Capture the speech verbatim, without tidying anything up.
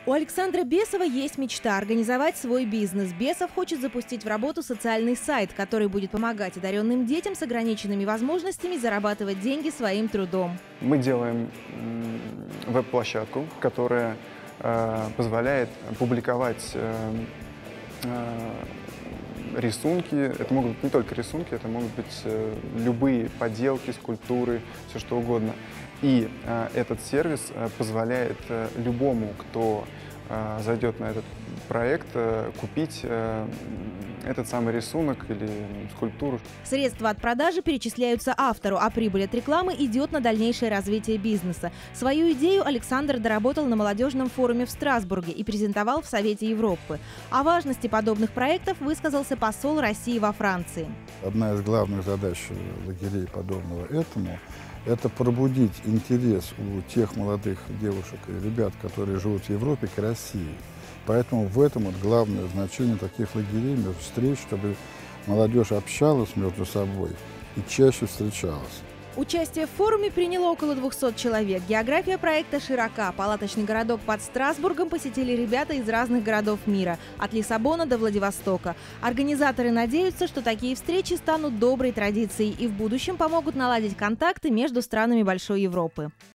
У Александра Бесова есть мечта – организовать свой бизнес. Бесов хочет запустить в работу социальный сайт, который будет помогать одаренным детям с ограниченными возможностями зарабатывать деньги своим трудом. Мы делаем веб-площадку, которая э, позволяет публиковать э, э, рисунки. Это могут быть не только рисунки, это могут быть э, любые поделки, скульптуры, все что угодно. И э, этот сервис э, позволяет э, любому, кто э, зайдет на этот проект, э, купить э, этот самый рисунок или скульптуру. Средства от продажи перечисляются автору, а прибыль от рекламы идет на дальнейшее развитие бизнеса. Свою идею Александр доработал на молодежном форуме в Страсбурге и презентовал в Совете Европы. О важности подобных проектов высказался посол России во Франции. Одна из главных задач лагерей, подобного этому, это пробудить интерес у тех молодых девушек и ребят, которые живут в Европе, к России. Поэтому в этом вот главное значение таких лагерей, встреч, чтобы молодежь общалась между собой и чаще встречалась. Участие в форуме приняло около двухсот человек. География проекта широка. Палаточный городок под Страсбургом посетили ребята из разных городов мира, от Лиссабона до Владивостока. Организаторы надеются, что такие встречи станут доброй традицией и в будущем помогут наладить контакты между странами Большой Европы.